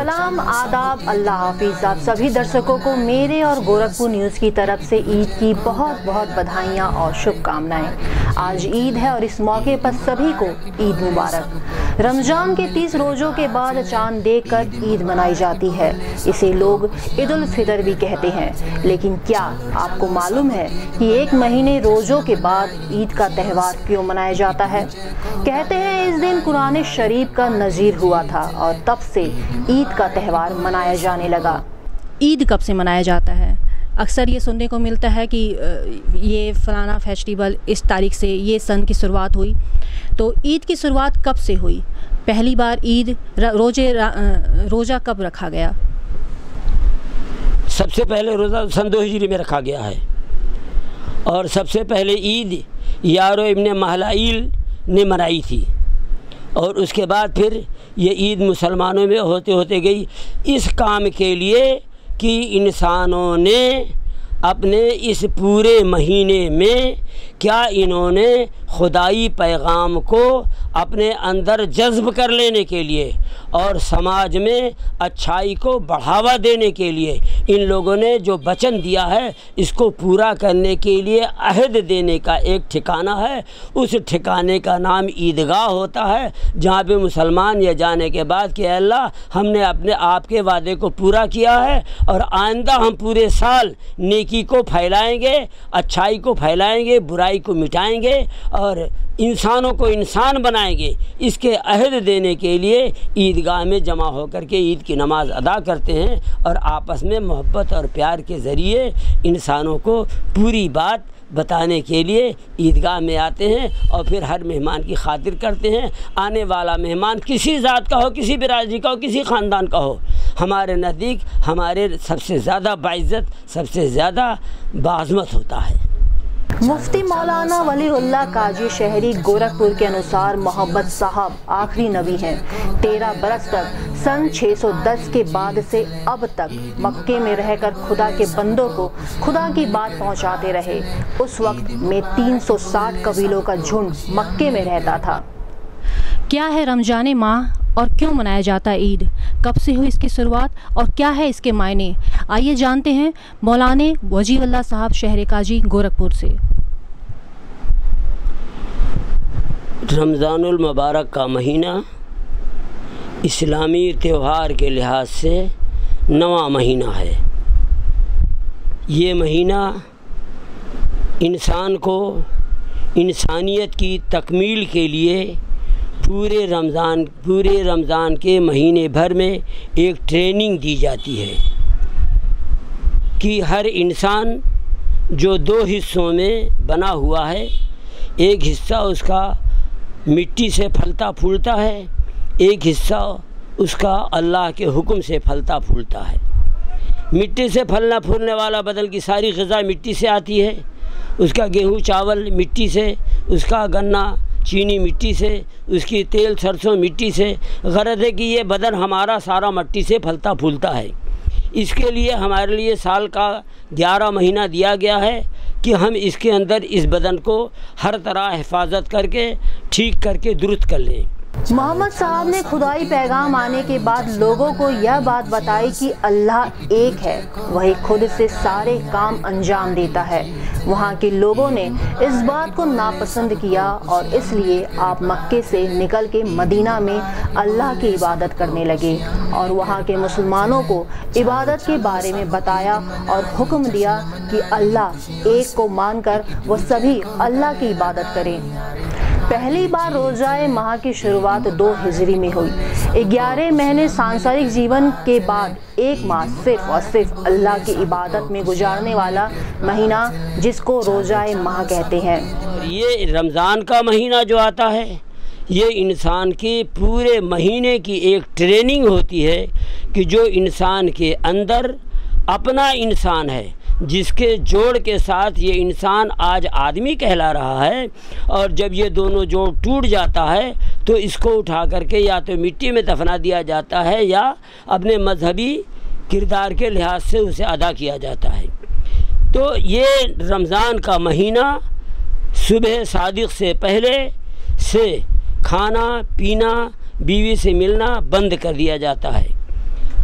सलाम, आदाब, अल्लाह हाफिज़। आप सभी दर्शकों को मेरे और गोरखपुर न्यूज़ की तरफ से ईद की बहुत बहुत बधाइयाँ और शुभकामनाएं। आज ईद है और इस मौके पर सभी को ईद मुबारक। रमज़ान के 30 रोज़ों के बाद चांद देखकर ईद मनाई जाती है। इसे लोग ईद उल फितर भी कहते हैं। लेकिन क्या आपको मालूम है कि एक महीने रोज़ों के बाद ईद का त्यौहार क्यों मनाया जाता है? कहते हैं इस दिन कुरान शरीफ का नज़ीर हुआ था और तब से ईद का त्यौहार मनाया जाने लगा। ईद कब से मनाया जाता है? अक्सर ये सुनने को मिलता है कि ये फलाना फेस्टिवल इस तारीख से, ये सन की शुरुआत हुई। तो ईद की शुरुआत कब से हुई? पहली बार ईद रोज़ा कब रखा गया? सबसे पहले रोज़ा सन 2 हिजरी में रखा गया है और सबसे पहले ईद यारो इब्ने महलाइल ने मनाई थी और उसके बाद फिर ये ईद मुसलमानों में होते होते गई, इस काम के लिए कि इंसानों ने अपने इस पूरे महीने में क्या इन्होंने खुदाई पैगाम को अपने अंदर जज्ब कर लेने के लिए और समाज में अच्छाई को बढ़ावा देने के लिए इन लोगों ने जो वचन दिया है इसको पूरा करने के लिए अहद देने का एक ठिकाना है। उस ठिकाने का नाम ईदगाह होता है, जहाँ पे मुसलमान ये जाने के बाद कि अल्लाह हमने अपने आपके वादे को पूरा किया है और आइंदा हम पूरे साल नेकी को फैलाएंगे, अच्छाई को फैलाएंगे, बुराई को मिटाएंगे और इंसानों को इंसान बनाएंगे। इसके अहद देने के लिए ईदगाह में जमा होकर के ईद की नमाज़ अदा करते हैं और आपस में मोहब्बत और प्यार के ज़रिए इंसानों को पूरी बात बताने के लिए ईदगाह में आते हैं और फिर हर मेहमान की खातिर करते हैं। आने वाला मेहमान किसी ज़ात का हो, किसी बिरादरी का हो, किसी ख़ानदान का हो, हमारे नज़दीक हमारे सबसे ज़्यादा बाइज़्ज़त, सबसे ज़्यादा बाज़मत होता है। मुफ्ती मौलाना वलीउल्लाह काजी शहरी गोरखपुर के अनुसार मोहम्मद साहब आखिरी नबी हैं। 13 बरस तक सन 610 के बाद से अब तक मक्के में रहकर खुदा के बंदों को खुदा की बात पहुंचाते रहे। उस वक्त में 360 कबीलों का झुंड मक्के में रहता था। क्या है रमजान माह और क्यों मनाया जाता है ईद? कब से हुई इसकी शुरुआत और क्या है इसके मायने? आइए जानते हैं मौलाना वजीउल्लाह साहब शहर काजी गोरखपुर से। रमज़ानुल मुबारक का महीना इस्लामी त्यौहार के लिहाज से 9वां महीना है। ये महीना इंसान को इंसानियत की तकमील के लिए पूरे रमज़ान के महीने भर में एक ट्रेनिंग दी जाती है कि हर इंसान जो 2 हिस्सों में बना हुआ है, एक हिस्सा उसका मिट्टी से फलता फूलता है, एक हिस्सा उसका अल्लाह के हुक्म से फलता फूलता है। मिट्टी से फलना फूलने वाला बदन की सारी ग़िज़ा मिट्टी से आती है, उसका गेहूँ चावल मिट्टी से, उसका गन्ना चीनी मिट्टी से, उसकी तेल सरसों मिट्टी से। गरज है कि ये बदन हमारा सारा मिट्टी से फलता फूलता है। इसके लिए हमारे लिए साल का 11 महीना दिया गया है कि हम इसके अंदर इस बदन को हर तरह हिफाजत करके ठीक करके दुरुस्त कर लें। मोहम्मद साहब ने खुदाई पैगाम आने के बाद लोगों को यह बात बताई कि अल्लाह एक है, वही खुद से सारे काम अंजाम देता है। वहाँ के लोगों ने इस बात को नापसंद किया और इसलिए आप मक्के से निकल के मदीना में अल्लाह की इबादत करने लगे और वहाँ के मुसलमानों को इबादत के बारे में बताया और हुक्म दिया कि अल्लाह एक को मानकर वो सभी अल्लाह की इबादत करें। पहली बार रोज़ाए माह की शुरुआत 2 हिजरी में हुई। 11 महीने सांसारिक जीवन के बाद एक माह सिर्फ और सिर्फ अल्लाह की इबादत में गुजारने वाला महीना, जिसको रोज़ाए माह कहते हैं। ये रमज़ान का महीना जो आता है, ये इंसान के पूरे महीने की एक ट्रेनिंग होती है कि जो इंसान के अंदर अपना इंसान है, जिसके जोड़ के साथ ये इंसान आज आदमी कहला रहा है, और जब ये दोनों जोड़ टूट जाता है तो इसको उठा करके या तो मिट्टी में दफना दिया जाता है या अपने मजहबी किरदार के लिहाज से उसे अदा किया जाता है। तो ये रमज़ान का महीना सुबह सादिक से पहले से खाना पीना, बीवी से मिलना बंद कर दिया जाता है।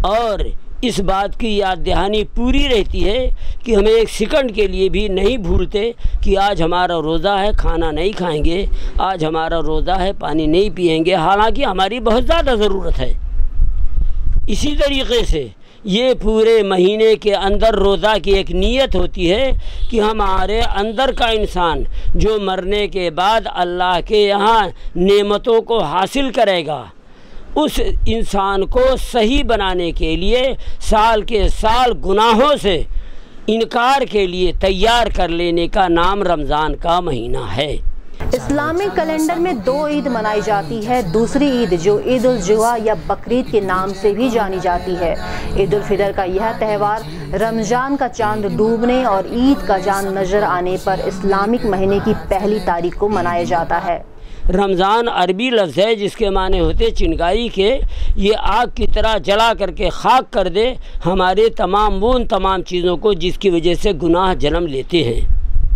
और इस बात की याद दहानी पूरी रहती है कि हमें एक सेकंड के लिए भी नहीं भूलते कि आज हमारा रोज़ा है, खाना नहीं खाएंगे, आज हमारा रोज़ा है, पानी नहीं पिएंगे, हालांकि हमारी बहुत ज़्यादा ज़रूरत है। इसी तरीके से ये पूरे महीने के अंदर रोज़ा की एक नीयत होती है कि हमारे अंदर का इंसान जो मरने के बाद अल्लाह के यहाँ नेमतों को हासिल करेगा, उस इंसान को सही बनाने के लिए साल के साल गुनाहों से इनकार के लिए तैयार कर लेने का नाम रमज़ान का महीना है। इस्लामिक कैलेंडर में 2 ईद मनाई जाती है। दूसरी ईद जो ईद उल जुहा या बकरीद के नाम से भी जानी जाती है। ईद उल फितर का यह त्यौहार रमजान का चांद डूबने और ईद का चांद नजर आने पर इस्लामिक महीने की पहली तारीख को मनाया जाता है। रमज़ान अरबी लफ्ज़ है जिसके माने होते चिंगारी के। ये आग की तरह जला करके खाक कर दे हमारे तमाम चीज़ों को जिसकी वजह से गुनाह जन्म लेते हैं।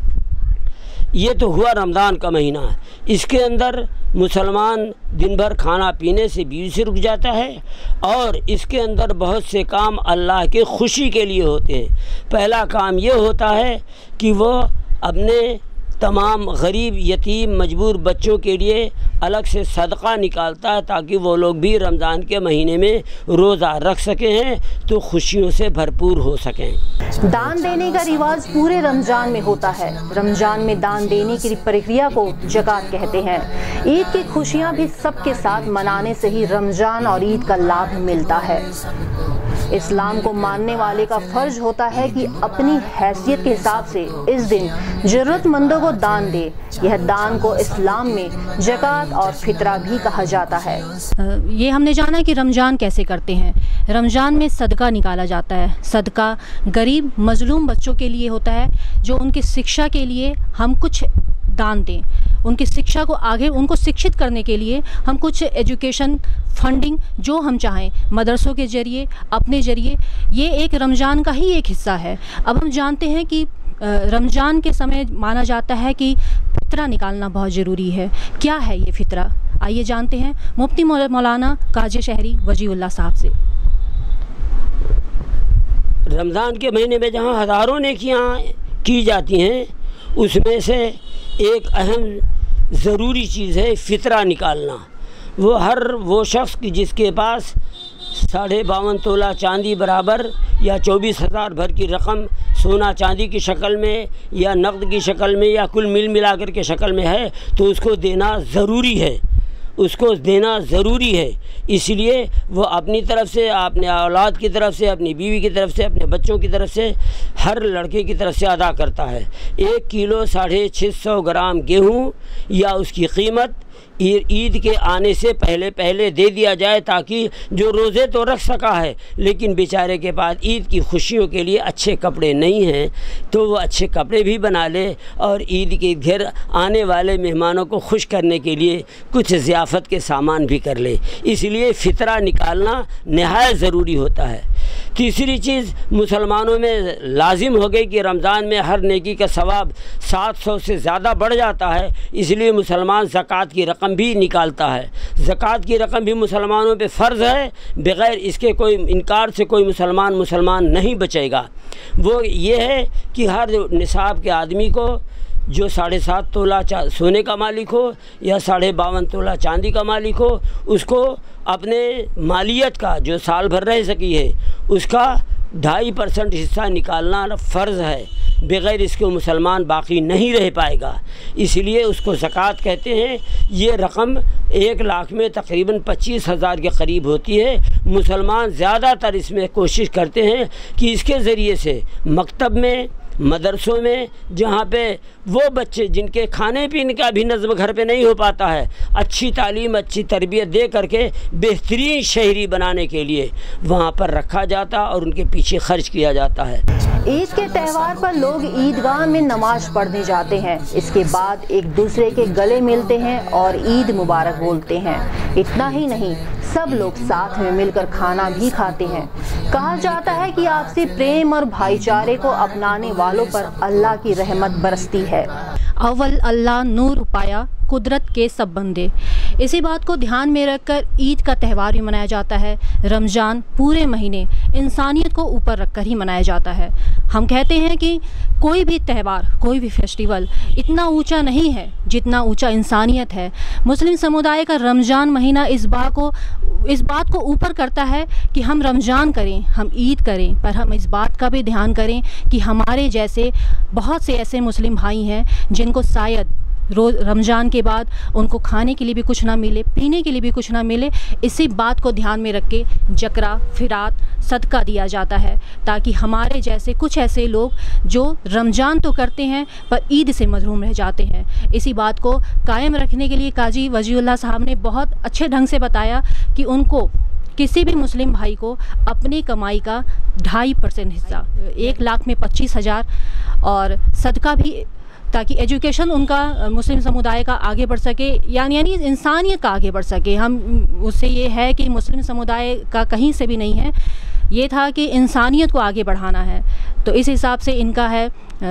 ये तो हुआ रमज़ान का महीना। इसके अंदर मुसलमान दिन भर खाना पीने से बीवी से रुक जाता है और इसके अंदर बहुत से काम अल्लाह के खुशी के लिए होते हैं। पहला काम ये होता है कि वो अपने तमाम गरीब, यतीम, मजबूर बच्चों के लिए अलग से सदका निकालता है ताकि वो लोग भी रमज़ान के महीने में रोज़ा रख सकें हैं तो खुशियों से भरपूर हो सकें। दान देने का रिवाज पूरे रमज़ान में होता है। रमज़ान में दान देने की प्रक्रिया को ज़कात कहते हैं। ईद की खुशियाँ भी सबके साथ मनाने से ही रमज़ान और ईद का लाभ मिलता है। इस्लाम को मानने वाले का फर्ज होता है कि अपनी हैसियत के हिसाब से इस दिन ज़रूरतमंदों को दान दे। यह दान को इस्लाम में ज़कात और फितरा भी कहा जाता है। ये हमने जाना कि रमज़ान कैसे करते हैं। रमज़ान में सदका निकाला जाता है। सदका गरीब मजलूम बच्चों के लिए होता है जो उनकी शिक्षा के लिए हम कुछ दान दें। उनकी शिक्षा को आगे उनको शिक्षित करने के लिए हम कुछ एजुकेशन फंडिंग जो हम चाहें मदरसों के ज़रिए, अपने ज़रिए, ये एक रमज़ान का ही एक हिस्सा है। अब हम जानते हैं कि रमज़ान के समय माना जाता है कि फितरा निकालना बहुत ज़रूरी है। क्या है ये फितरा? आइए जानते हैं मुफ्ती मौलाना काजी शहरी वजीउल्लाह साहब से। रमज़ान के महीने में जहाँ हज़ारों नेकियाँ की जाती हैं उसमें से एक अहम ज़रूरी चीज़ है फितरा निकालना। वो शख्स की जिसके पास 52.5 तोला चांदी बराबर या 24,000 भर की रकम सोना चांदी की शक्ल में या नक़द की शक्ल में या कुल मिलाकर के शक्ल में है तो उसको देना ज़रूरी है। उसको देना ज़रूरी है। इसलिए वो अपनी तरफ से, अपने औलाद की तरफ से, अपनी बीवी की तरफ से, अपने बच्चों की तरफ से, हर लड़के की तरफ से अदा करता है। 1 किलो 650 ग्राम गेहूँ या उसकी कीमत ईद के आने से पहले दे दिया जाए ताकि जो रोज़े तो रख सका है लेकिन बेचारे के पास ईद की खुशियों के लिए अच्छे कपड़े नहीं हैं तो वो अच्छे कपड़े भी बना ले और ईद के घर आने वाले मेहमानों को खुश करने के लिए कुछ ज़ियाफ़त के सामान भी कर ले। इसलिए फ़ितरा निकालना नहायत ज़रूरी होता है। तीसरी चीज़ मुसलमानों में लाजिम हो गई कि रमज़ान में हर नेकी का सवाब 700 से ज़्यादा बढ़ जाता है। इसलिए मुसलमान ज़कात की रकम भी निकालता है। ज़कात की रकम भी मुसलमानों पे फ़र्ज़ है। बग़ैर इसके कोई इनकार से कोई मुसलमान नहीं बचेगा। वो ये है कि हर निसाब के आदमी को जो 7.5 तोला सोने का मालिक हो या 52.5 तोला चांदी का मालिक हो उसको अपने मालियत का जो साल भर रह सकी है उसका 2.5% हिस्सा निकालना फ़र्ज़ है। बग़ैर इसके मुसलमान बाकी नहीं रह पाएगा। इसलिए उसको ज़कात कहते हैं। ये रकम 1 लाख में तकरीबन 25,000 के करीब होती है। मुसलमान ज़्यादातर इसमें कोशिश करते हैं कि इसके ज़रिए से मकतब में, मदरसों में, जहाँ पे वो बच्चे जिनके खाने पीने का भी नज़्म घर पे नहीं हो पाता है, अच्छी तालीम, अच्छी तरबियत दे करके बेहतरीन शहरी बनाने के लिए वहाँ पर रखा जाता और उनके पीछे खर्च किया जाता है। ईद के त्यौहार पर लोग ईदगाह में नमाज पढ़ने जाते हैं। इसके बाद एक दूसरे के गले मिलते हैं और ईद मुबारक बोलते हैं। इतना ही नहीं, सब लोग साथ में मिलकर खाना भी खाते हैं। कहा जाता है कि आपसी प्रेम और भाईचारे को अपनाने वालों पर अल्लाह की रहमत बरसती है। अव्वल अल्लाह नूर पाया कुदरत के सब बंदे। इसी बात को ध्यान में रखकर ईद का त्यौहार भी मनाया जाता है। रमज़ान पूरे महीने इंसानियत को ऊपर रखकर ही मनाया जाता है। हम कहते हैं कि कोई भी त्यौहार, कोई भी फेस्टिवल इतना ऊंचा नहीं है जितना ऊंचा इंसानियत है। मुस्लिम समुदाय का रमज़ान महीना इस बात को ऊपर करता है कि हम रमज़ान करें, हम ईद करें, पर हम इस बात का भी ध्यान करें कि हमारे जैसे बहुत से ऐसे मुस्लिम भाई हैं जिनको शायद रोज़ रमज़ान के बाद उनको खाने के लिए भी कुछ ना मिले, पीने के लिए भी कुछ ना मिले। इसी बात को ध्यान में रख के जकरा, फिरात, सदका दिया जाता है, ताकि हमारे जैसे कुछ ऐसे लोग जो रमज़ान तो करते हैं पर ईद से महरूम रह जाते हैं। इसी बात को कायम रखने के लिए काजी वजीउल्लाह साहब ने बहुत अच्छे ढंग से बताया कि उनको किसी भी मुस्लिम भाई को अपनी कमाई का 2.5% हिस्सा, 1 लाख में 25,000 और सदका भी, ताकि एजुकेशन उनका मुस्लिम समुदाय का आगे बढ़ सके, यानी इंसानियत का आगे बढ़ सके। हम उससे ये है कि मुस्लिम समुदाय का कहीं से भी नहीं है, ये था कि इंसानियत को आगे बढ़ाना है। तो इस हिसाब से इनका है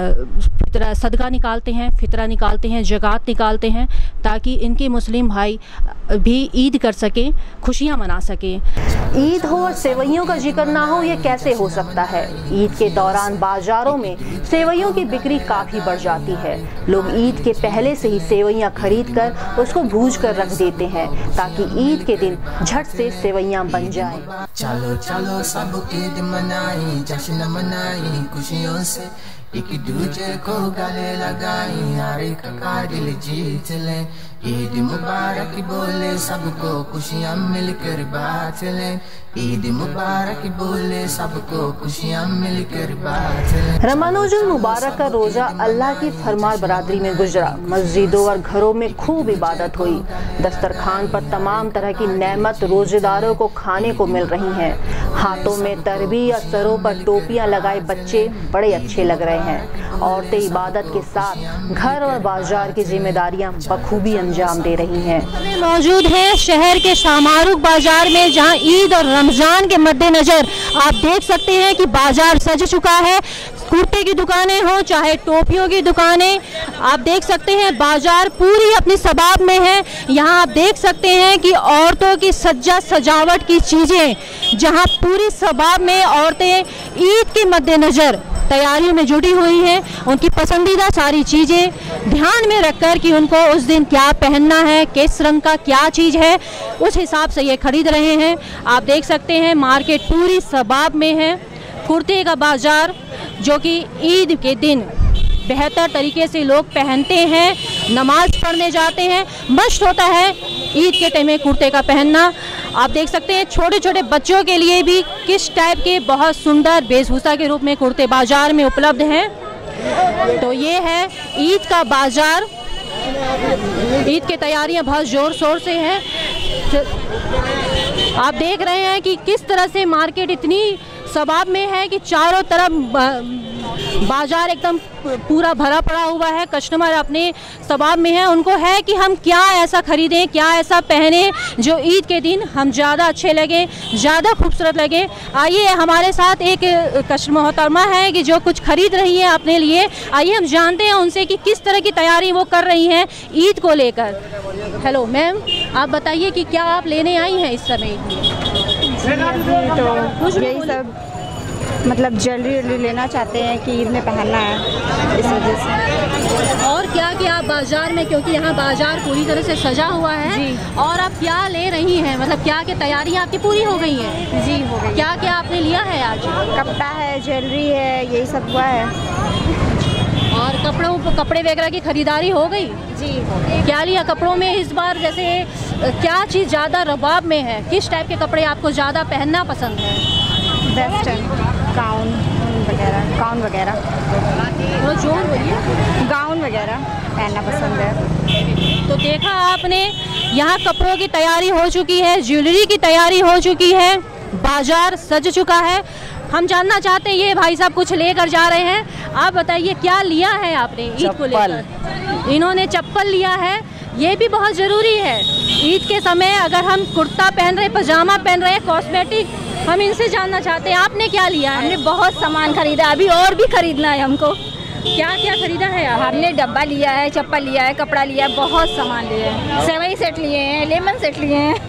फितरा, सदका निकालते हैं, फितरा निकालते हैं, ज़कात निकालते हैं, ताकि इनके मुस्लिम भाई भी ईद कर सकें, खुशियाँ मना सकें। ईद हो और सेवइयों का जिक्र ना हो, ये कैसे हो सकता है। ईद के दौरान बाज़ारों में सेवइयों की बिक्री काफ़ी बढ़ जाती है। लोग ईद के पहले से ही सेवइयाँ खरीद कर उसको भूज कर रख देते हैं, ताकि ईद के दिन झट से सेवइयाँ बन जाएं। चलो चलो सब ईद मनाई, जश्न मनाई खुशियों से, एक दूजे को गले लगाई, हर एक का दिल जीत ले। ईद मुबारक बोले सबको, खुशियाँ मिलकर बांट लें। ईद मुबारक बोले सबको, खुशियाँ मिलकर बांट लें। रमज़ानुल मुबारक का रोज़ा अल्लाह की फरमार बरादरी में गुजरा। मस्जिदों और घरों में खूब इबादत हुई। दस्तरखान पर तमाम तरह की नेमत रोज़ेदारों को खाने को मिल रही हैं। हाथों में तरबी या सरों पर टोपियां लगाए बच्चे बड़े अच्छे लग रहे हैं। औरतें इबादत के साथ घर और बाजार की जिम्मेदारियां बखूबी अंजाम दे रही हैं। मौजूद है शहर के शामारुख बाजार में, जहां ईद और रमज़ान के मद्देनज़र आप देख सकते हैं कि बाजार सज चुका है। कुर्ते की दुकानें हो चाहे टोपियों की दुकानें, आप देख सकते हैं बाजार पूरी अपनी सबाब में है। यहाँ आप देख सकते हैं कि औरतों की सजावट की चीज़ें, जहाँ पूरी सबाब में औरतें ईद के मद्देनज़र तैयारियों में जुटी हुई हैं। उनकी पसंदीदा सारी चीज़ें ध्यान में रखकर कि उनको उस दिन क्या पहनना है, किस रंग का क्या चीज़ है, उस हिसाब से ये खरीद रहे हैं। आप देख सकते हैं मार्केट पूरी सबाब में है। कुर्ते का बाज़ार जो कि ईद के दिन बेहतर तरीके से लोग पहनते हैं, नमाज पढ़ने जाते हैं, मस्त होता है ईद के टाइम में कुर्ते का पहनना। आप देख सकते हैं छोटे छोटे बच्चों के लिए भी किस टाइप के बहुत सुंदर वेशभूषा के रूप में कुर्ते बाज़ार में उपलब्ध हैं। तो ये है ईद का बाज़ार। ईद की तैयारियां बहुत ज़ोर शोर से हैं। आप देख रहे हैं कि किस तरह से मार्केट इतनी सबाब में है कि चारों तरफ बाजार एकदम पूरा भरा पड़ा हुआ है। कस्टमर अपने सबाब में है, उनको है कि हम क्या ऐसा खरीदें, क्या ऐसा पहने जो ईद के दिन हम ज़्यादा अच्छे लगें, ज़्यादा खूबसूरत लगें। आइए हमारे साथ एक कस्टमर मोहतरमा है कि जो कुछ खरीद रही है अपने लिए। आइए हम जानते हैं उनसे कि किस तरह की तैयारी वो कर रही हैं ईद को लेकर। हेलो मैम, आप बताइए कि क्या आप लेने आई हैं इस समय? तो यही सब मतलब ज्वेलरी लेना चाहते हैं कि ईद में पहनना है, इस वजह से। और क्या क्या आप बाज़ार में, क्योंकि यहाँ बाज़ार पूरी तरह से सजा हुआ है जी। और आप क्या ले रही हैं, मतलब क्या क्या तैयारियाँ आपकी पूरी हो गई हैं? जी हो गई। क्या क्या आपने लिया है आज? कपड़ा है, ज्वेलरी है, यही सब हुआ है। और कपड़े वगैरह की खरीदारी हो गई? जी हो गई। क्या लिया कपड़ों में इस बार? जैसे क्या चीज़ ज़्यादा रबाब में है, किस टाइप के कपड़े आपको ज़्यादा पहनना पसंद है? वेस्टर्न गाउन वगैरह वो जोर बोलिए। गाउन वगैरह पहनना पसंद है। तो देखा आपने, यहाँ कपड़ों की तैयारी हो चुकी है, ज्वेलरी की तैयारी हो चुकी है, बाजार सज चुका है। हम जानना चाहते हैं, ये भाई साहब कुछ लेकर जा रहे हैं, आप बताइए क्या लिया है आपने ईद को लेकर? इन्होंने चप्पल लिया है, ये भी बहुत ज़रूरी है ईद के समय। अगर हम कुर्ता पहन रहे, पजामा पहन रहे, कॉस्मेटिक, हम इनसे जानना चाहते हैं आपने क्या लिया है? हमने बहुत सामान खरीदा, अभी और भी खरीदना है हमको। क्या क्या खरीदा है आप? हमने डब्बा लिया है, चप्पल लिया है, कपड़ा लिया है, बहुत सामान लिया है। सेवई सेट लिए हैं, लेमन सेट लिए हैं।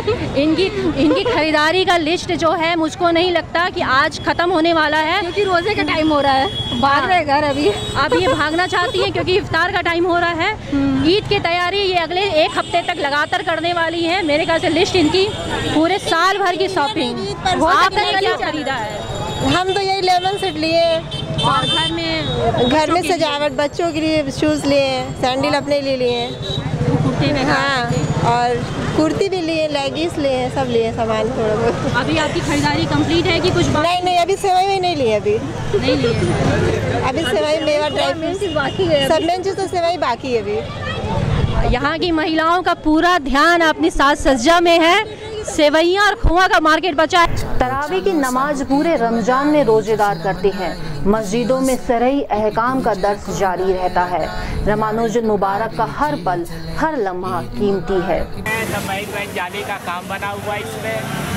इनकी खरीदारी का लिस्ट जो है मुझको नहीं लगता कि आज ख़त्म होने वाला है, क्योंकि रोज़े का टाइम हो रहा है, भाग रहे घर अभी। अब ये भागना चाहती हैं क्योंकि इफ्तार का टाइम हो रहा है। ईद की तैयारी ये अगले 1 हफ्ते तक लगातार करने वाली है। मेरे ख्याल से लिस्ट इनकी पूरे साल भर की शॉपिंग। आपने क्या खरीदा है? हम तो यही लेमन सेट लिए और घर में सजावट, बच्चों के लिए शूज़ लिए हैं, सैंडल अपने लिए लिए हैं, कुर्ते में, हाँ, और कुर्ती भी लिए, लेगिंग्स लिए, सब लिए सामान थोड़ा बहुत। अभी आपकी खरीदारी कंप्लीट है कि कुछ नहीं, अभी सेवई नहीं लिए, अभी नहीं लिए। अभी सेवई, मेवा, ड्राई फ्रूट्स बाकी है, सब में तो सेवई बाकी है अभी। यहाँ की महिलाओं का पूरा ध्यान अपनी साज सज्जा में है। सेवैयाँ और खोआ का मार्केट बचा है। तरावी की नमाज पूरे रमजान में रोजेदार करते हैं। मस्जिदों में सरई अहकाम का दर्स जारी रहता है। रमज़ान मुबारक का हर पल, हर लम्हा कीमती है। जाली का काम बना हुआ इसमें,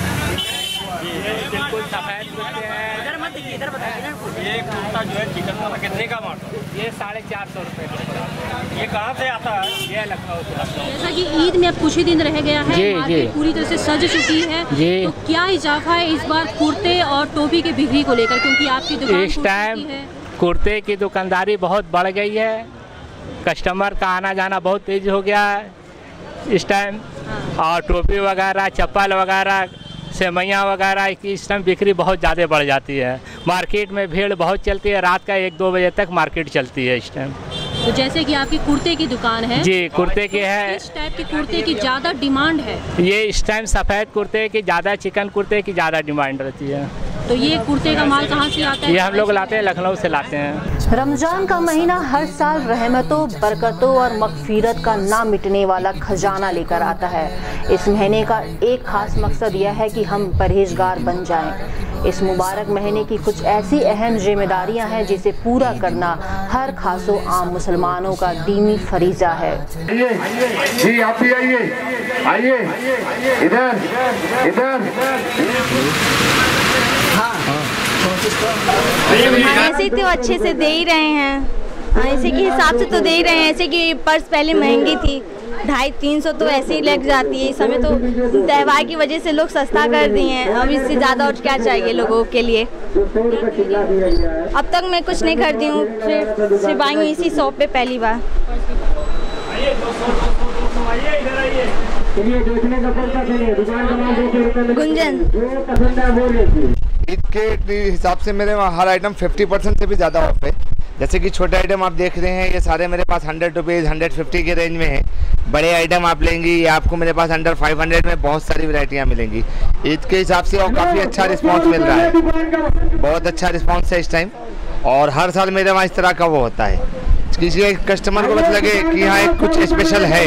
बिल्कुल सफेद कुर्ते हैं। ये कुर्ता जो है चिकन का कितने का मार्ट? ये 450 रुपये। ये कहाँ से आता है? ये लखनऊ से। जैसा कि ईद में अब कुछ ही दिन रह गया है, मार्केट पूरी तरह से सज चुकी है, तो क्या इजाफा है इस बार कुर्ते और टोपी के बिक्री को लेकर? क्योंकि आपकी दुकान इस टाइम कुर्ते की दुकानदारी बहुत बढ़ गई है, कस्टमर का आना जाना बहुत तेज हो गया है इस टाइम। और टोपी वगैरह, चप्पल वगैरह, सेवैयाँ वगैरह की इस टाइम बिक्री बहुत ज़्यादा बढ़ जाती है। मार्केट में भीड़ बहुत चलती है, रात का 1-2 बजे तक मार्केट चलती है इस टाइम। तो जैसे कि आपकी कुर्ते की दुकान है, जी, कुर्ते की है। इस टाइप के कुर्ते की ज़्यादा डिमांड है? ये इस टाइम सफ़ेद कुर्ते की ज़्यादा, चिकन कुर्ते की ज़्यादा डिमांड रहती है। तो ये कुर्ते का माल कहाँ से आता है? ये हम लोग लाते हैं, लखनऊ से लाते हैं। रमजान का महीना हर साल रहमतों, बरकतों और मगफिरत का ना मिटने वाला खजाना लेकर आता है। इस महीने का एक खास मकसद यह है कि हम परहेजगार बन जाएं। इस मुबारक महीने की कुछ ऐसी अहम जिम्मेदारियां हैं जिसे पूरा करना हर खासो आम मुसलमानों का दीनी फरीजा है। जी आप भी आइए, इधर ऐसे तो अच्छे से दे ही रहे हैं, ऐसे के हिसाब से तो दे ही रहे हैं। ऐसे कि पर्स पहले महंगी थी, 250-300 तो ऐसे ही लग जाती है। इस समय तो त्यौहार की वजह से लोग सस्ता कर दिए हैं, अब इससे ज़्यादा और क्या चाहिए लोगों के लिए। अब तक मैं कुछ नहीं खरीदी हूँ, सिर्फ आई हूँ इसी शॉप पे पहली बार। गुंजन, ईद के हिसाब से मेरे वहाँ हर आइटम 50% से भी ज़्यादा ऑफ है। जैसे कि छोटे आइटम आप देख रहे हैं, ये सारे मेरे पास 100 रुपीज़, 150 के रेंज में है। बड़े आइटम आप लेंगी, ये आपको मेरे पास अंडर 500 में बहुत सारी वैरायटियाँ मिलेंगी ईद के हिसाब से। और काफ़ी अच्छा रिस्पांस मिल रहा है, बहुत अच्छा रिस्पांस है इस टाइम। और हर साल मेरे वहाँ इस तरह का वो होता है, किसी कस्टमर को बस लगे कि यहाँ एक कुछ स्पेशल है,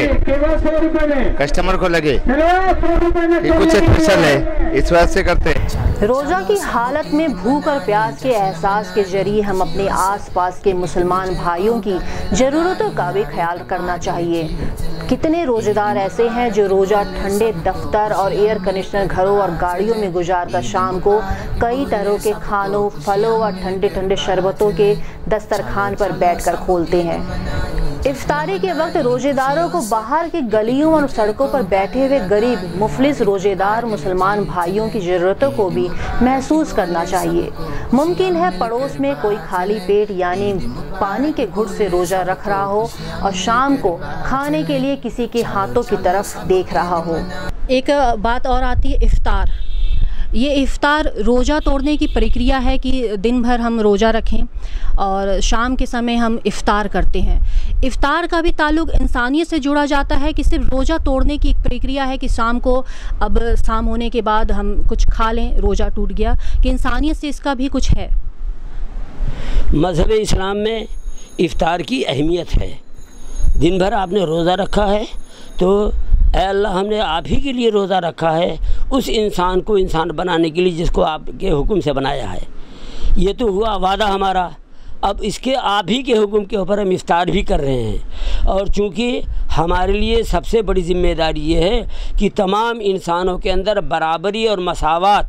कस्टमर को लगे कि कुछ स्पेशल है, इस वजह से करते हैं। रोज़ा की हालत में भूख और प्यास के एहसास के जरिए हम अपने आसपास के मुसलमान भाइयों की ज़रूरतों का भी ख्याल करना चाहिए। कितने रोज़ेदार ऐसे हैं जो रोज़ा ठंडे दफ्तर और एयर कंडीशनर घरों और गाड़ियों में गुजार कर शाम को कई तरह के खानों, फलों और ठंडे ठंडे शरबतों के दस्तरखान पर बैठकर खोलते हैं। इफ्तारी के वक्त रोजेदारों को बाहर की गलियों और सड़कों पर बैठे हुए गरीब मुफलिस रोजेदार मुसलमान भाइयों की ज़रूरतों को भी महसूस करना चाहिए। मुमकिन है पड़ोस में कोई खाली पेट यानी पानी के घुट से रोज़ा रख रहा हो और शाम को खाने के लिए किसी के हाथों की तरफ देख रहा हो। एक बात और आती है इफ्तार। ये इफ्तार रोज़ा तोड़ने की प्रक्रिया है कि दिन भर हम रोज़ा रखें और शाम के समय हम इफ्तार करते हैं। इफ्तार का भी ताल्लुक़ इंसानियत से जुड़ा जाता है कि सिर्फ रोज़ा तोड़ने की एक प्रक्रिया है कि शाम को अब शाम होने के बाद हम कुछ खा लें, रोज़ा टूट गया, कि इंसानियत से इसका भी कुछ है। मज़हब इस्लाम में इफ्तार की अहमियत है। दिन भर आपने रोज़ा रखा है तो ऐ अल्लाह हमने आप ही के लिए रोज़ा रखा है, उस इंसान को इंसान बनाने के लिए जिसको आपके हुक्म से बनाया है। ये तो हुआ वादा हमारा, अब इसके आप ही के हुक्म के ऊपर हम इफ्तार भी कर रहे हैं। और चूँकि हमारे लिए सबसे बड़ी ज़िम्मेदारी ये है कि तमाम इंसानों के अंदर बराबरी और मसावत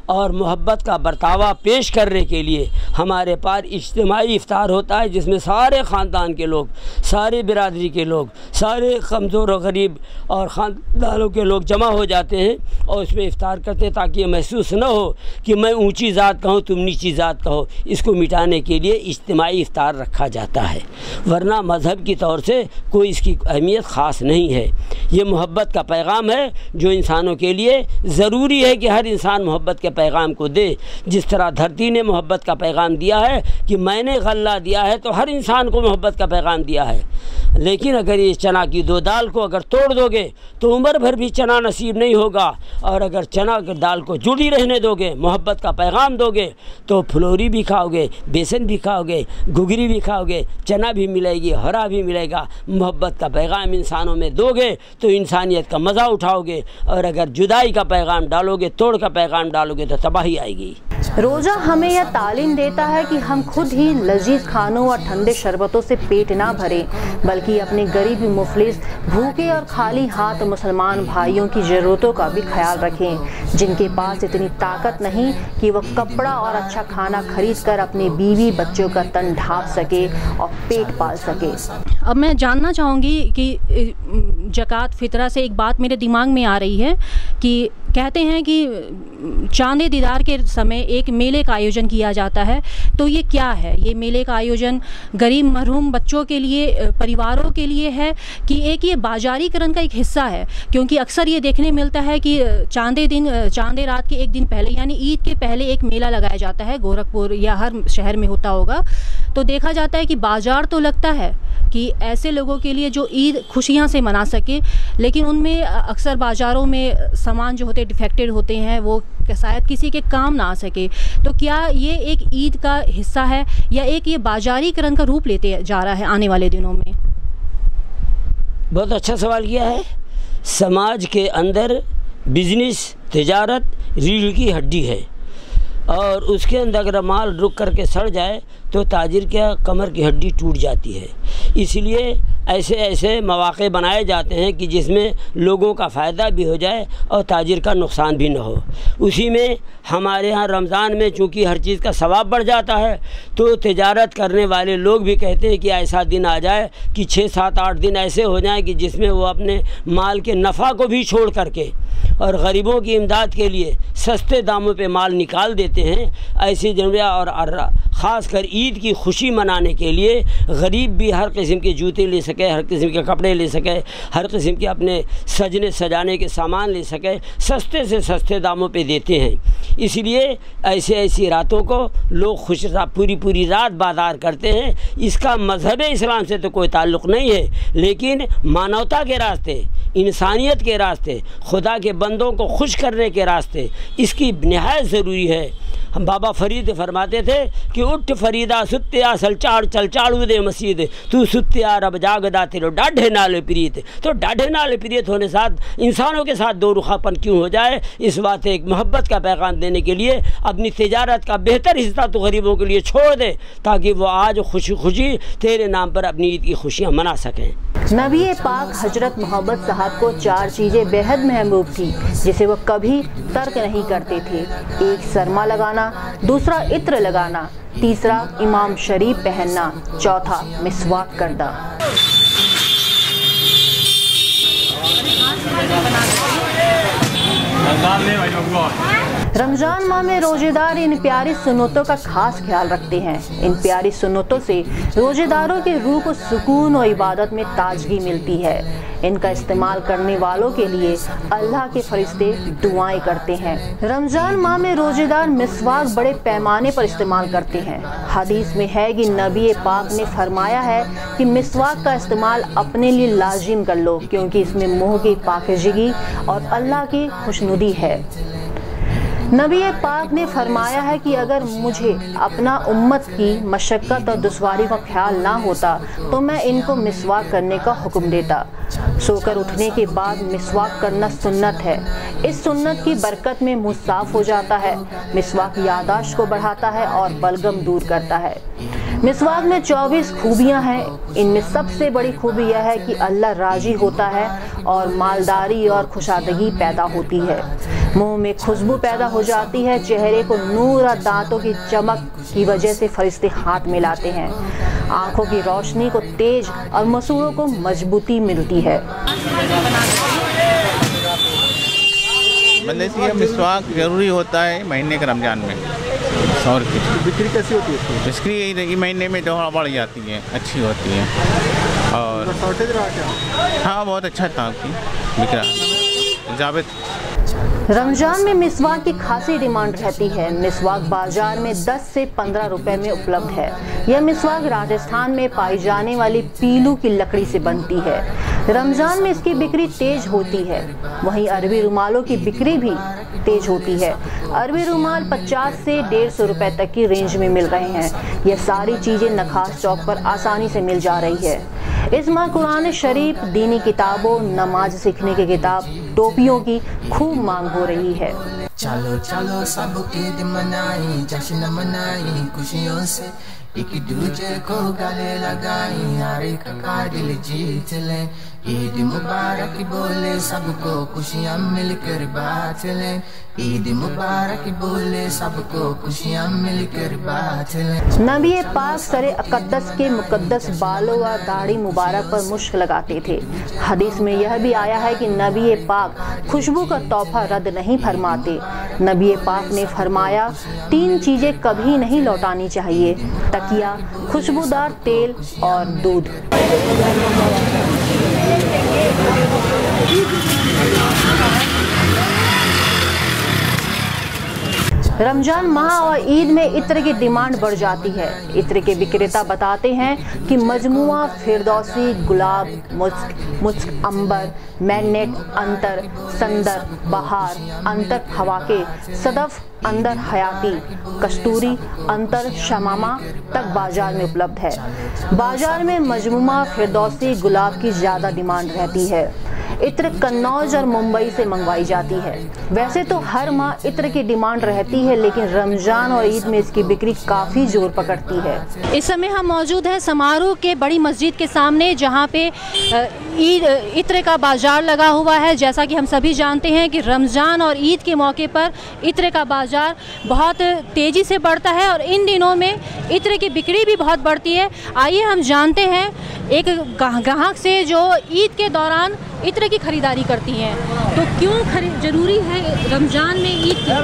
और मोहब्बत का बर्तावा पेश करने के लिए हमारे पास इज्तिमाई इफ्तार होता है, जिसमें सारे ख़ानदान के लोग, सारे बिरादरी के लोग, सारे कमज़ोर और गरीब और ख़ानदानों के लोग जमा हो जाते हैं और उसमें इफ्तार करते हैं, ताकि ये महसूस न हो कि मैं ऊंची ज़ात का हूँ तुम नीची ज़ात का हो। इसको मिटाने के लिए इज्तिमाई इफ्तार रखा जाता है, वरना मज़हब की तौर से कोई इसकी अहमियत ख़ास नहीं है। ये मोहब्बत का पैगाम है जो इंसानों के लिए ज़रूरी है कि हर इंसान मोहब्बत के पैगाम को दे। जिस तरह धरती ने मोहब्बत का पैगाम दिया है कि मैंने गल्ला दिया है, तो हर इंसान को मोहब्बत का पैगाम दिया है। लेकिन अगर ये चना की दो दाल को अगर तोड़ दोगे तो उम्र भर भी चना नसीब नहीं होगा, और अगर चना की दाल को जुड़ी रहने दोगे, मोहब्बत का पैगाम दोगे, तो फुलोरी भी खाओगे, बेसन भी खाओगे, घुघरी भी खाओगे, चना भी मिलेगी, हरा भी मिलेगा। मोहब्बत का पैगाम इंसानों में दोगे तो इंसानियत का मज़ा उठाओगे, और अगर जुदाई का पैगाम डालोगे, तोड़ का पैगाम डालोगे, तो तबाही आएगी। रोज़ा हमें यह तालीम देता है कि हम खुद ही लजीज खानों और ठंडे शरबतों से पेट ना भरें, बल्कि अपने गरीब, मुफलिस, भूखे और खाली हाथ मुसलमान भाइयों की ज़रूरतों का भी ख्याल रखें, जिनके पास इतनी ताकत नहीं कि वो कपड़ा और अच्छा खाना खरीद कर अपने बीवी बच्चों का तन ढाँप सके और पेट पाल सके। अब मैं जानना चाहूँगी कि ज़कात फ़ितरा से एक बात मेरे दिमाग में आ रही है कि कहते हैं कि चांदे दीदार के समय एक मेले का आयोजन किया जाता है, तो ये क्या है? ये मेले का आयोजन गरीब मरहूम बच्चों के लिए, परिवारों के लिए है कि एक ये बाजारीकरण का एक हिस्सा है? क्योंकि अक्सर ये देखने मिलता है कि चांदे रात के एक दिन पहले यानी ईद के पहले एक मेला लगाया जाता है, गोरखपुर या हर शहर में होता होगा, तो देखा जाता है कि बाज़ार तो लगता है कि ऐसे लोगों के लिए जो ईद खुशियाँ से मना सके, लेकिन उनमें अक्सर बाज़ारों में सामान जो होते डिफेक्टेड होते हैं, वो शायद किसी के काम ना आ सके। तो क्या ये एक ईद का हिस्सा है या एक ये बाजारीकरण का रूप लेते जा रहा है आने वाले दिनों में? बहुत अच्छा सवाल किया है। समाज के अंदर बिजनेस, तिजारत रीढ़ की हड्डी है, और उसके अंदर अगर माल रुक करके सड़ जाए तो ताजिर के कमर की हड्डी टूट जाती है। इसलिए ऐसे ऐसे मौक़े बनाए जाते हैं कि जिसमें लोगों का फ़ायदा भी हो जाए और ताजिर का नुकसान भी न हो। उसी में हमारे यहाँ रमज़ान में चूँकि हर चीज़ का सवाब बढ़ जाता है, तो तिजारत करने वाले लोग भी कहते हैं कि ऐसा दिन आ जाए कि 6, 7, 8 दिन ऐसे हो जाएं कि जिसमें वो अपने माल के नफ़ा को भी छोड़ करके और गरीबों की इमदाद के लिए सस्ते दामों पे माल निकाल देते हैं। ऐसी जमरिया और ख़ास कर ईद की खुशी मनाने के लिए गरीब भी हर किस्म के जूते ले सके, हर किस्म के कपड़े ले सके, हर किस्म के अपने सजने सजाने के सामान ले सके, सस्ते से सस्ते दामों पे देते हैं। इसलिए ऐसी रातों को लोग खुश पूरी रात बाजार करते हैं। इसका मज़हब इस्लाम से तो कोई ताल्लुक़ नहीं है, लेकिन मानवता के रास्ते, इंसानियत के रास्ते, खुदा के बंदों को खुश करने के रास्ते इसकी नहायत ज़रूरी है। हम बाबा फरीद फरमाते थे कि उठ फरीदा सुत्या सलचाड़ चलचाड़ू दे मसीद, तू सुत्या रब जागदा तेरो डाढ़े नाले प्रीत। तो डाढ़े नाले प्रीत होने साथ इंसानों के साथ दो रुखापन क्यों हो जाए? इस बात एक मोहब्बत का पैगाम देने के लिए अपनी तिजारत का बेहतर हिस्सा तो गरीबों के लिए छोड़ दे, ताकि वो आज खुशी खुशी तेरे नाम पर अपनी ईद की खुशियाँ मना सकें। नबी पाक हजरत मोहम्मद साहब को 4 चीज़ें बेहद महबूब थी जिसे वो कभी तर्क नहीं करते थे। 1 सरमा लगाना, दूसरा इत्र लगाना, तीसरा इमाम शरीफ पहनना, चौथा मिसवाक करना। रमज़ान माह में रोज़ेदार इन प्यारी सुन्नतों का खास ख्याल रखते हैं। इन प्यारी सुन्नतों से रोज़ेदारों के रूह को सुकून और इबादत में ताजगी मिलती है। इनका इस्तेमाल करने वालों के लिए अल्लाह के फरिश्ते दुआएं करते हैं। रमज़ान माह में रोज़ेदार मिसवाक बड़े पैमाने पर इस्तेमाल करते हैं। हदीस में है कि नबी पाक ने फरमाया है कि मिसवाक का इस्तेमाल अपने लिए लाजिम कर लो, क्योंकि इसमें मुँह की पाकीज़गी और अल्लाह की खुशनुदी है। नबी पाक ने फरमाया है कि अगर मुझे अपना उम्मत की मशक्क़त और दुश्वारी का ख्याल ना होता तो मैं इनको मिसवाक करने का हुक्म देता। सोकर उठने के बाद मिसवाक करना सुन्नत है। इस सुन्नत की बरकत में मुँह साफ हो जाता है। मिसवाक यादाश्त को बढ़ाता है और बलगम दूर करता है। मिसवाक में 24 खूबियाँ हैं। इनमें सबसे बड़ी खूबी यह है कि अल्लाह राजी होता है और मालदारी और खुशादगी पैदा होती है। मुंह में खुशबू पैदा हो जाती है, चेहरे को नूर और दांतों की चमक की वजह से फरिश्ते हाथ मिलाते हैं। आंखों की रोशनी को तेज और मसूड़ों को मजबूती मिलती है। मिसवाक जरूरी होता है महीने के रमजान में। और बिक्री कैसी होती है? बिक्री यही महीने में थोड़ा बढ़ जाती है, अच्छी होती है। और शॉर्टेज रहा क्या? हाँ, बहुत अच्छा था आपकी बिक रहा। जावेद रमजान में मिसवाक की खासी डिमांड रहती है। मिसवाक बाजार में 10 से 15 रुपए में उपलब्ध है। यह मिसवाक राजस्थान में पाई जाने वाली पीलू की लकड़ी से बनती है। रमजान में इसकी बिक्री तेज होती है। वहीं अरबी रुमालों की बिक्री भी तेज होती है। अरबी रुमाल 50 से 150 रुपए तक की रेंज में मिल रहे हैं। यह सारी चीजें नखास चौक पर आसानी से मिल जा रही है। इस माह कुरान शरीफ, दीनी किताबों, नमाज सीखने की किताब, टोपियों की खूब मांग हो रही है। चलो चलो सब ईद मनाई, जश्न मनाई खुशियों से, एक दूजे को गले लगाई, हर एक का दिल जीत ले। ईद मुबारक बोले सबको, खुशियाँ मिलकर बांट ले। ईद मुबारक बोले सबको, खुशियाँ मिलकर बांट ले। नबी पाक सरे अक़द्दस के मुक़द्दस बालों व दाढ़ी मुबारक पर मुश्क लगाते थे। हदीस में यह भी आया है कि नबी पाक खुशबू का तोहफा रद्द नहीं फरमाते। नबी पाक ने फरमाया, 3 चीजें कभी नहीं लौटानी चाहिए: तकिया, खुशबूदार तेल और दूध। रमजान माह और ईद में इत्र की डिमांड बढ़ जाती है। इत्र के विक्रेता बताते हैं कि मजमुआ फिरदौसी, गुलाब, मुस्क, अंबर, मैग्नेट, अंतर, संदर, बहार, अंतर हवाके, सदफ, अंदर हयाती, कस्तूरी, अंतर शमामा तक बाजार में उपलब्ध है। बाजार में मजमुआ फिरदौसी, गुलाब की ज़्यादा डिमांड रहती है। इत्र कन्नौज और मुंबई से मंगवाई जाती है। वैसे तो हर माह इत्र की डिमांड रहती है, लेकिन रमजान और ईद में इसकी बिक्री काफ़ी जोर पकड़ती है। इस समय हम मौजूद हैं समारोह के बड़ी मस्जिद के सामने, जहां पे ईद इत्र का बाजार लगा हुआ है। जैसा कि हम सभी जानते हैं कि रमज़ान और ईद के मौके पर इत्र का बाजार बहुत तेज़ी से बढ़ता है और इन दिनों में इत्र की बिक्री भी बहुत बढ़ती है। आइए हम जानते हैं एक ग्राहक से जो ईद के दौरान इत्र की खरीदारी करती हैं, तो क्यों ज़रूरी है रमज़ान में ईद की?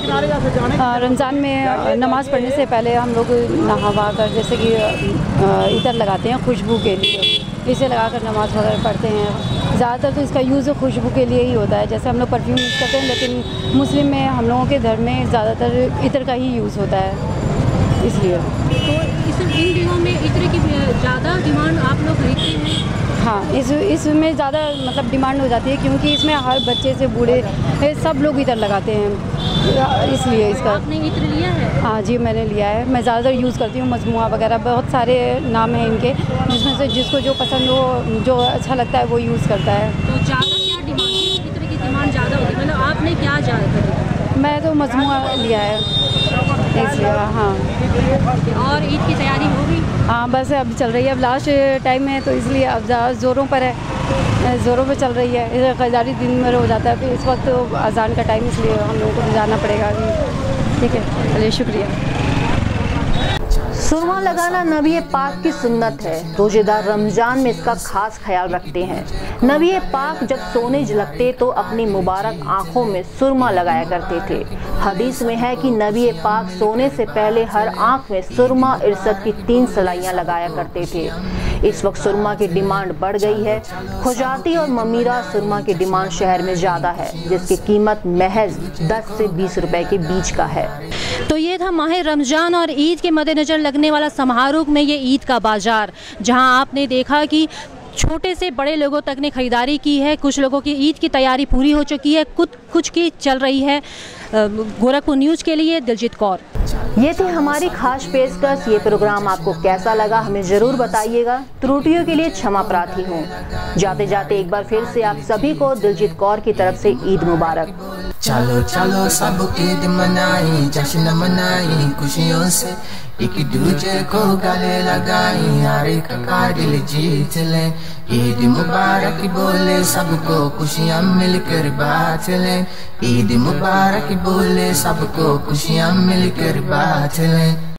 रमज़ान में नमाज़ पढ़ने से पहले हम लोग नहावा कर जैसे कि इत्र लगाते हैं खुशबू के लिए, इसे लगाकर नमाज़ वगैरह पढ़ते हैं। ज़्यादातर तो इसका यूज़ खुशबू के लिए ही होता है। जैसे हम लोग परफ्यूम यूज़ करते हैं, लेकिन मुस्लिम में हम लोगों के धर्म में ज़्यादातर इत्र का ही यूज़ होता है, इसलिए। तो इन दिनों में इत्र की ज़्यादा डिमांड आप लोग खरीदते हैं? हाँ, इसमें ज़्यादा मतलब डिमांड हो जाती है, क्योंकि इसमें हर बच्चे से बूढ़े सब लोग इत्र लगाते हैं, इसलिए इसका। आपने इत्र लिया है? हाँ जी, मैंने लिया है। मैं ज़्यादातर यूज़ करती हूँ मजमुआ वगैरह, बहुत सारे नाम हैं इनके, जिसमें से जिसको जो पसंद हो, जो अच्छा लगता है वो यूज़ करता है। तो ज़्यादा क्या डिमांड, इत्र की डिमांड ज़्यादा होती है? मतलब आपने क्या ज़्यादा खरीदा? मैं तो मजमुआ लिया है, इसलिए। हाँ, और ईद की तैयारी हो गई? हाँ, बस अब चल रही है, अब लास्ट टाइम है तो इसलिए अब ज़ोरों पर है, ज़ोरों पे चल रही है। खरीदारी दिन भर हो जाता है, फिर इस वक्त तो अजान का टाइम, इसलिए हम लोगों को जाना पड़ेगा अभी। ठीक है, चलिए, शुक्रिया। सुरमा लगाना नबी पाक की सुन्नत है। रोजेदार रमजान में इसका खास ख्याल रखते हैं। नबी पाक जब सोने लगते तो अपनी मुबारक आंखों में सुरमा लगाया करते थे। हदीस में है कि नबी पाक सोने से पहले हर आंख में सुरमा इरसद की 3 सलाइयाँ लगाया करते थे। इस वक्त सुरमा की डिमांड बढ़ गई है। खुजाती और ममीरा सुरमा की डिमांड शहर में ज़्यादा है, जिसकी कीमत महज 10 से 20 रुपए के बीच का है। तो ये था माह रमज़ान और ईद के मद्देनज़र लगने वाला समारोह में ये ईद का बाज़ार, जहां आपने देखा कि छोटे से बड़े लोगों तक ने ख़रीदारी की है। कुछ लोगों की ईद की तैयारी पूरी हो चुकी है, कुछ की चल रही है। गोरखपुर न्यूज़ के लिए दिलजीत कौर। ये थी हमारी खास पेशकश। ये प्रोग्राम आपको कैसा लगा हमें ज़रूर बताइएगा। त्रुटियों के लिए क्षमा प्रार्थी हूँ। जाते जाते एक बार फिर से आप सभी को दिलजीत कौर की तरफ से ईद मुबारक। चलो चलो सब ईद मनाई, जश्न मनाई खुशियों से, एक दूजे को गले लगाई, हर एक का दिल जीत ले। ईद मुबारक बोले सबको, खुशियाँ मिलकर बांट ले। ईद मुबारक बोले सबको, खुशियाँ मिलकर बांट ले।